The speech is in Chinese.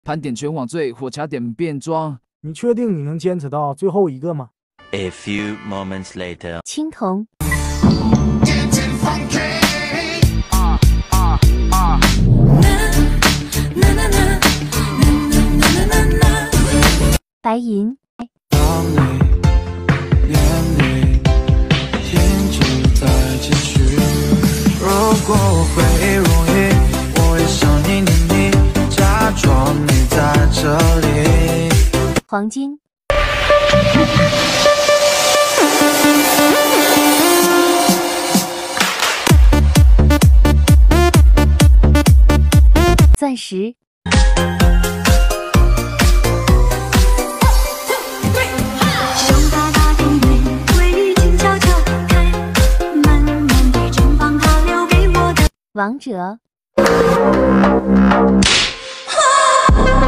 盘点全网最火卡点变装。 你确定你能坚持到最后一个吗 A few moments later. 青铜。白银。 当你眼里停止在继续，如果会容易，我也想念你，假装你在这里。 黄金。钻石。王者。